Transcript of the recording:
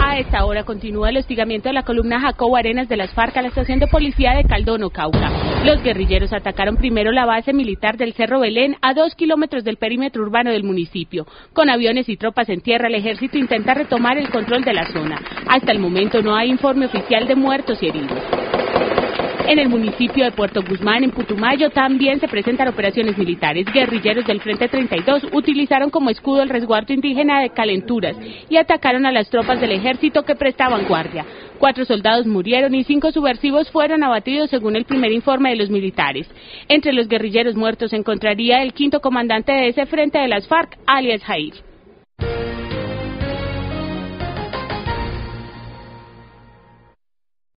A esta hora continúa el hostigamiento de la columna Jacobo Arenas de las FARC a la estación de policía de Caldono, Cauca. Los guerrilleros atacaron primero la base militar del Cerro Belén a 2 kilómetros del perímetro urbano del municipio. Con aviones y tropas en tierra, el ejército intenta retomar el control de la zona. Hasta el momento no hay informe oficial de muertos y heridos. En el municipio de Puerto Guzmán, en Putumayo, también se presentan operaciones militares. Guerrilleros del Frente 32 utilizaron como escudo el resguardo indígena de Calenturas y atacaron a las tropas del ejército que prestaban guardia. 4 soldados murieron y 5 subversivos fueron abatidos según el primer informe de los militares. Entre los guerrilleros muertos se encontraría el 5º comandante de ese frente de las FARC, alias Jair.